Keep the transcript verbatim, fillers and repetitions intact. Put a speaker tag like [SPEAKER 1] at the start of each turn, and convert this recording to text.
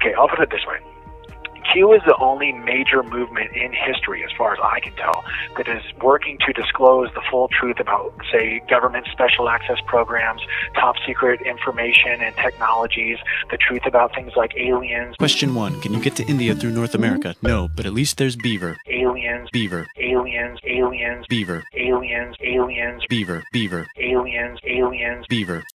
[SPEAKER 1] Okay, I'll put it this way. Q is the only major movement in history, as far as I can tell, that is working to disclose the full truth about, say, government special access programs, top secret information and technologies, the truth about things like aliens.
[SPEAKER 2] Question one. Can you get to India through North America? No, but at least there's Beaver.
[SPEAKER 1] Aliens.
[SPEAKER 2] Beaver.
[SPEAKER 1] Aliens. Aliens.
[SPEAKER 2] Beaver.
[SPEAKER 1] Aliens. Aliens.
[SPEAKER 2] Beaver. Beaver.
[SPEAKER 1] Aliens. Aliens.
[SPEAKER 2] Beaver.